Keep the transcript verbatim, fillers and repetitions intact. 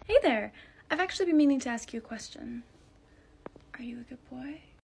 Hey there! I've actually been meaning to ask you a question. Are you a good boy?